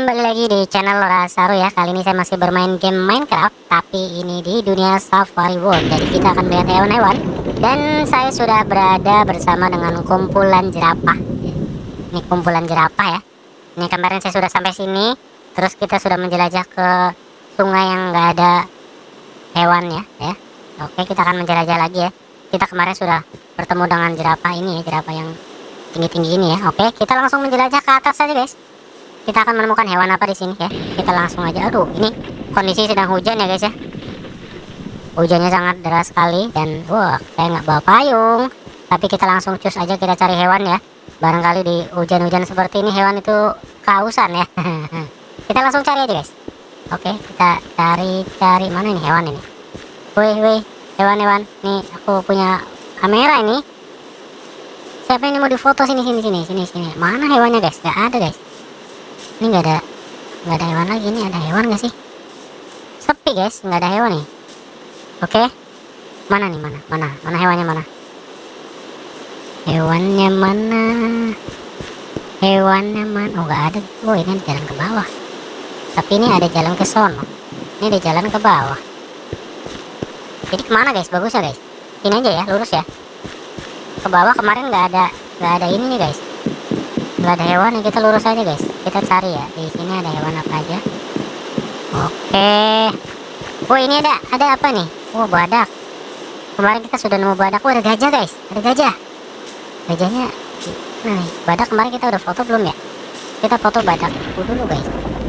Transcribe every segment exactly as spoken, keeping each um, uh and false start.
Kembali lagi di channel Rasaru ya. Kali ini saya masih bermain game Minecraft, tapi ini di dunia Safari World. Jadi kita akan melihat hewan-hewan. Dan saya sudah berada bersama dengan kumpulan jerapah. Ini kumpulan jerapah ya. Ini kemarin saya sudah sampai sini. Terus kita sudah menjelajah ke sungai yang nggak ada hewannya ya. Oke, kita akan menjelajah lagi ya. Kita kemarin sudah bertemu dengan jerapah ini ya, jerapah yang tinggi-tinggi ini ya. Oke, kita langsung menjelajah ke atas saja guys. Kita akan menemukan hewan apa di sini ya. Kita langsung aja. Aduh, ini kondisi sedang hujan ya guys ya. Hujannya sangat deras sekali dan wah, saya nggak bawa payung. Tapi kita langsung cus aja, kita cari hewan ya. Barangkali di hujan-hujan seperti ini hewan itu kehausan ya. Kita langsung cari aja guys. Oke, kita cari-cari mana ini hewan ini. Wih, wih, hewan-hewan. Nih, aku punya kamera ini. Siapa ini mau difoto sini sini sini sini sini. Mana hewannya guys? Gak ada guys. Ini nggak ada nggak ada hewan lagi. Ini ada hewan nggak sih? Sepi guys, nggak ada hewan nih. Oke, mana nih, mana mana mana hewannya, mana hewannya, mana hewannya, mana oh nggak ada. Oh, ini ada jalan ke bawah, tapi ini ada jalan ke sono, ini ada jalan ke bawah. Jadi kemana guys? Bagusnya guys, ini aja ya, lurus ya ke bawah. Kemarin nggak ada nggak ada ini nih guys, nggak ada hewan ya. Kita lurus aja guys, kita cari ya. Di sini ada hewan apa aja. Oke, oh ini ada ada apa nih? Oh, badak. Kemarin kita sudah nemu badak. Oh, ada gajah guys, ada gajah. Gajahnya nah nih, badak kemarin kita udah foto belum ya? Kita foto badak dulu guys.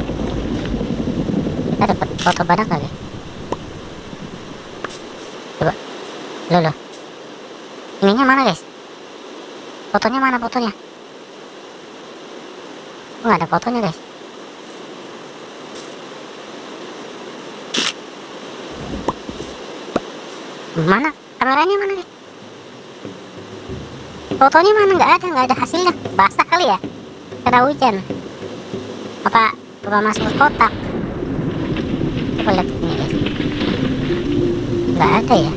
Kita dapat foto badak lagi. Coba, lo lo. Ininya mana guys? Fotonya mana fotonya? Nggak ada fotonya guys. Mana kameranya, mana guys? Fotonya mana? Nggak ada, nggak ada hasilnya. Basah kali ya karena hujan. Apa coba masuk ke kotak? Coba lihat ini guys. Nggak ada ya.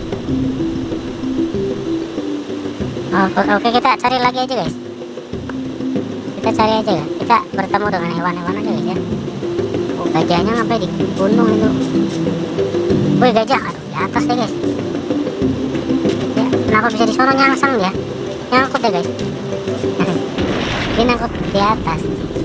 Oke, oke, kita cari lagi aja guys. Kita cari aja ya. Kita bertemu dengan hewan-hewan aja guys ya. Oh, gajahnya ngapain di gunung itu? Wih, gajah. Aduh, di atas deh guys. Ya, kenapa bisa di sono nyangsang dia? Nyangkut deh guys. Dia nyangkut di atas.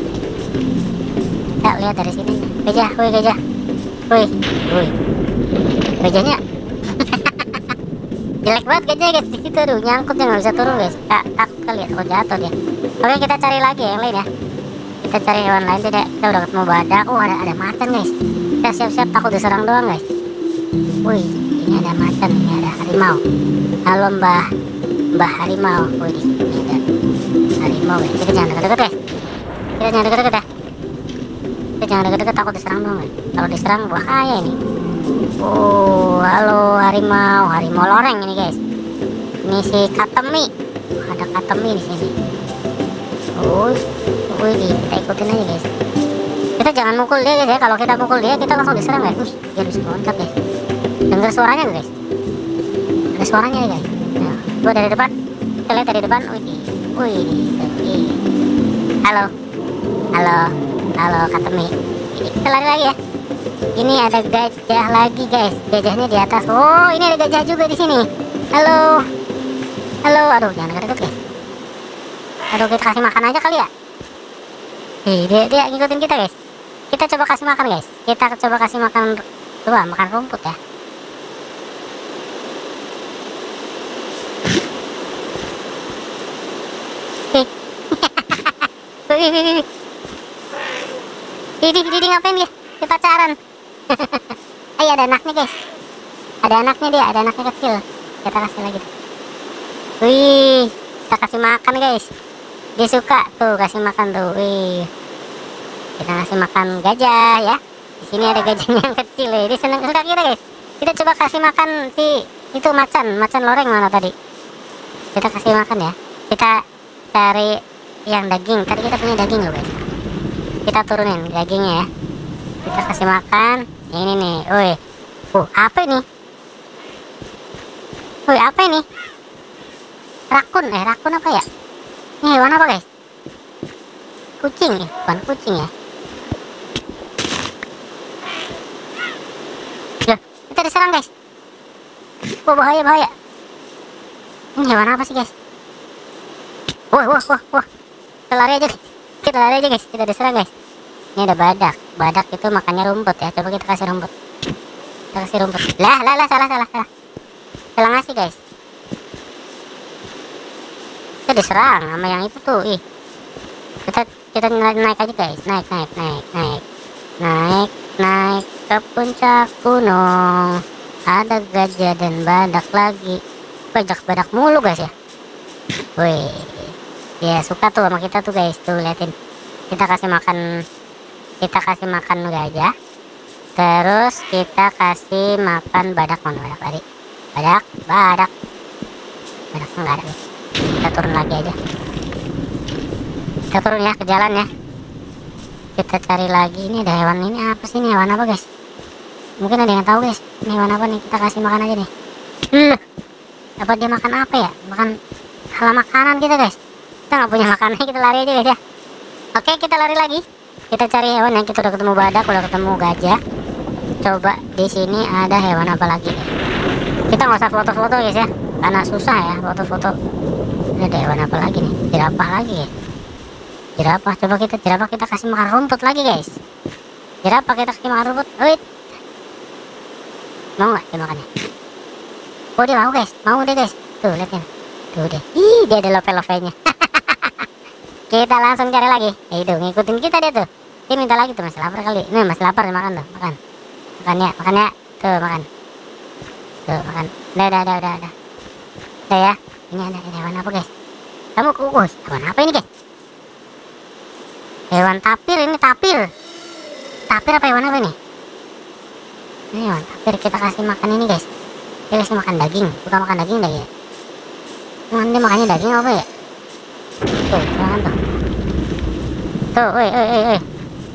Kita lihat dari sini. Gajah, wih gajah. Wih, wih. Gajahnya jelek banget gajahnya guys di situ. Aduh, nyangkut ya, nggak bisa turun guys. Tak takut kali ya. Oh, jatuh dia. Oke, kita cari lagi yang lain ya. Kita cari hewan lain tidak. Kita udah ketemu badak. Oh, ada ada macan guys. Kita siap-siap, takut diserang doang guys. Wih, ini ada macan, ini ada harimau. Halo mbah, mbah harimau. Wih, ini ada harimau guys. Kita jangan deket-deket guys. Kita jangan deket-deket ya. Kita jangan deket-deket, takut diserang doang guys. Kalau diserang bahaya ini. Oh, halo harimau, harimau loreng ini guys. Ini si Katemi. Ada Katemi di sini. Oh, wih, kita ikutin aja guys. Kita jangan mukul dia guys ya. Kalau kita mukul dia, kita langsung diserang guys. Wih, dia bisa loncat guys. Dengar suaranya guys. Ada suaranya nih guys. Nah, gua dari depan. Kita lihat dari depan. Wih, wih, wih. Halo, halo, halo Katemi. Kita lari lagi ya. Ini ada gajah lagi guys. Gajahnya di atas. Oh, ini ada gajah juga di sini. Halo, halo. Aduh, jangan deket-deket guys. Aduh, kita kasih makan aja kali ya. Hei, dia, dia ngikutin kita guys. Kita coba kasih makan guys. Kita coba kasih makan. Coba makan rumput ya. Didi, Didi ngapain dia? Dia pacaran. Ayo, ada anaknya guys. Ada anaknya dia, ada anaknya kecil. Kita kasih lagi. Wih, kita kasih makan guys. Dia suka tuh kasih makan tuh. Wih, kita kasih makan gajah ya. Di sini ada gajahnya yang kecil ya. Dia senang suka kita guys. Kita coba kasih makan si itu macan, macan loreng mana tadi. Kita kasih makan ya. Kita cari yang daging. Tadi kita punya daging loh guys. Kita turunin dagingnya ya. Kita kasih makan. Ini nih. Woi. Oh, apa ini? Woi, apa ini? Rakun. Eh, rakun apa ya? Ini hewan apa guys? Kucing ya? Bukan kucing ya? diserang guys. Wah, bahaya bahaya. Ini hewan apa sih guys? Wah wah wah wah. Kita lari aja guys. Kita lari aja guys. Kita diserang guys. Ini ada badak. Badak itu makannya rumput ya. Coba kita kasih rumput. Kita kasih rumput. Lah lah lah salah salah salah. Salah ngasih guys. Kita diserang sama yang itu tuh. Ih. Kita kita naik, naik aja guys. Naik naik naik naik. Naik naik ke puncak gunung. Ada gajah dan badak lagi. Bajak badak mulu guys ya. Wih. Ya suka tuh sama kita tuh guys. Tuh liatin. Kita kasih makan. Kita kasih makan gajah. Terus kita kasih makan badak. Mana badak tadi? Badak, badak. Badak enggak ada guys. Kita turun lagi aja. Kita turun ya ke jalan ya. Kita cari lagi. Ini ada hewan ini apa sih? Ini hewan apa guys? Mungkin ada yang tahu guys. Ini hewan apa nih? Kita kasih makan aja nih. Hmm. Dapat dia makan apa ya? Makan hal makanan kita guys. Kita nggak punya makanan, kita lari aja guys ya. Oke, kita lari lagi. Kita cari hewan yang kita udah ketemu badak, udah ketemu gajah. Coba di sini ada hewan apa lagi? Kita nggak usah foto-foto guys ya, karena susah ya foto-foto. Ini ada hewan apa lagi nih? Jerapah lagi ya. Jerapah, coba kita jerapah kita kasih makan rumput lagi guys. Jerapah kita kasih makan rumput. Wait. Mau nggak dia makannya? Oh dia mau guys, mau deh guys. Tuh liatin, tuh deh. Ih dia ada love-love-nya. Kita langsung cari lagi. Eh itu ngikutin kita dia tuh. Dia minta lagi tuh, masih lapar kali. Ini masih lapar, makan tuh, makan. Makan ya, makan ya. Tuh makan. Tuh makan. Udah, udah, udah, udah, udah. Udah ya. Ini ada ini hewan apa guys? Kamu kukus. Hewan apa ini guys? Hewan tapir ini tapir. Tapir apa hewan apa ini? Ini hewan tapir, kita kasih makan ini guys. Kita kasih makan daging, bukan makan daging daging. Nanti makannya daging apa ya? Tuh, makan tuh. Tuh, woi, woi, woi, woi.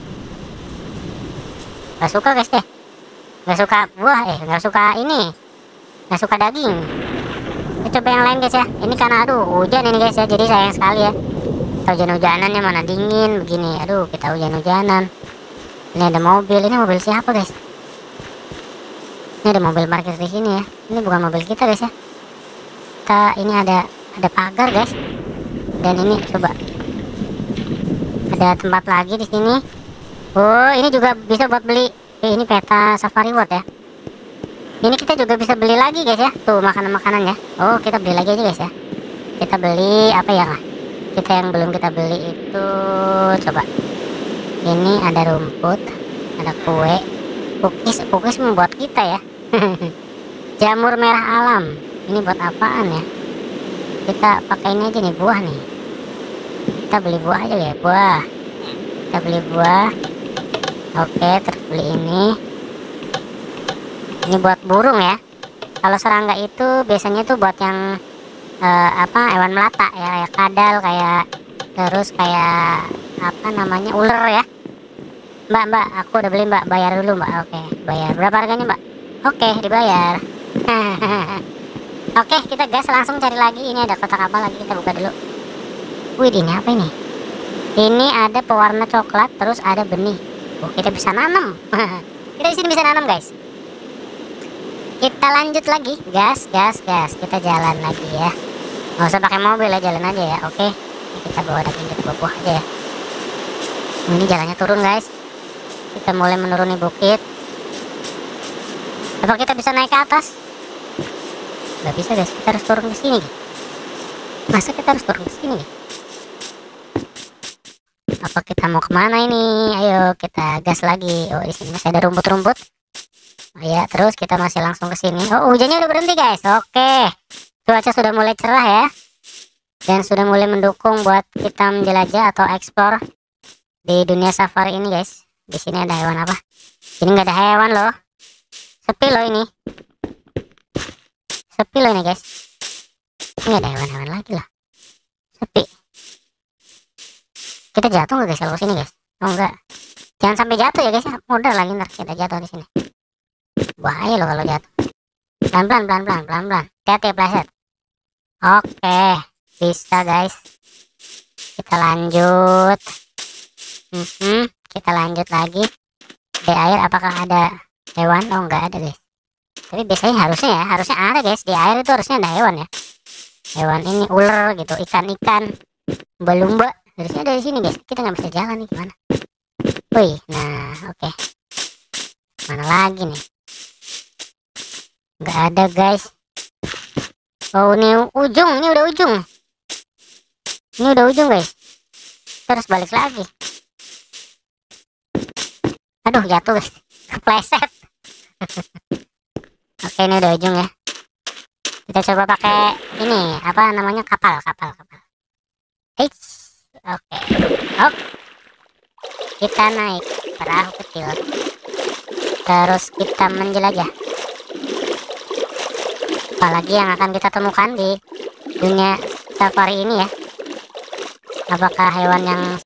Gak suka guys deh. Gak suka buah, eh, gak suka ini. Gak suka daging. Kita coba yang lain guys ya. Ini karena aduh hujan ini guys ya, jadi sayang sekali ya. Kita hujan-hujanannya mana dingin begini. Aduh, kita hujan-hujanan. Ini ada mobil, ini mobil siapa guys? Ini ada mobil parkir di sini ya. Ini bukan mobil kita guys ya. Kita ini ada ada pagar guys. Dan ini coba ada tempat lagi di sini. Oh, ini juga bisa buat beli. Eh, ini peta Safari World ya. Ini kita juga bisa beli lagi guys ya. Tuh makanan-makanan ya. Oh, kita beli lagi aja guys ya. Kita beli apa ya? Kita yang belum kita beli itu coba. Ini ada rumput, ada kue, cookies, cookies membuat kita ya. Jamur merah alam. Ini buat apaan ya? Kita pakai ini aja nih, buah nih. Kita beli buah aja ya, buah. Kita beli buah. Oke, terus beli ini. Ini buat burung ya. Kalau serangga itu biasanya tuh buat yang uh, apa hewan melata ya, kayak kadal, kayak terus kayak apa namanya ular ya. Mbak, mbak, aku udah beli mbak, bayar dulu mbak. Oke, bayar. Berapa harganya mbak? Oke, dibayar. Oke, kita gas langsung cari lagi. Ini ada kotak apa lagi, kita buka dulu. Wih, ini apa ini? Ini ada pewarna coklat, terus ada benih. Oh, kita bisa nanam. Kita di sini bisa nanam guys. Kita lanjut lagi, gas, gas, gas. Kita jalan lagi ya. Nggak usah pakai mobil ya, jalan aja ya. Oke, kita bawa daging ke buah aja ya. Ini jalannya turun guys. Kita mulai menuruni bukit. Apa kita bisa naik ke atas? Nggak bisa guys, kita harus turun ke sini. Masa kita harus turun ke sini? Apa kita mau kemana ini? Ayo kita gas lagi. Oh, di sini masih ada rumput-rumput. Oh ya, terus kita masih langsung ke sini. Oh, hujannya udah berhenti guys. Oke, cuaca sudah mulai cerah ya, dan sudah mulai mendukung buat kita menjelajah atau eksplor di dunia safari ini guys. Di sini ada hewan apa? Ini nggak ada hewan loh. Sepi loh ini. Sepi loh ini guys. Ini ada hewan-hewan lagi lah. Sepi. Kita jatuh nggak guys kalau sini guys? Oh enggak. Jangan sampai jatuh ya guys ya. Mudah lagi ntar kita jatuh di sini. Bahaya loh kalau jatuh. Pelan-pelan, pelan-pelan, pelan-pelan. Hati-hati ya pleset. Oke, bisa guys. Kita lanjut. Hmm, kita lanjut lagi. Di air apakah ada hewan? Oh enggak ada guys. Tapi biasanya harusnya ya, harusnya ada guys, di air itu harusnya ada hewan ya. Hewan ini ular gitu, ikan-ikan, lumba-lumba. Harusnya dari sini guys. Kita nggak bisa jalan nih gimana? Wih, nah oke. Okay. Mana lagi nih? Nggak ada guys. Oh ini ujung, ini udah ujung. Ini udah ujung guys. Terus balik lagi. Aduh jatuh guys. Kepleset. Oke ini udah ujung ya. Kita coba pakai ini apa namanya kapal kapal kapal. Eits. Oke. Hop. Kita naik perahu kecil. Terus kita menjelajah. Apalagi yang akan kita temukan di dunia safari ini ya. Apakah hewan yang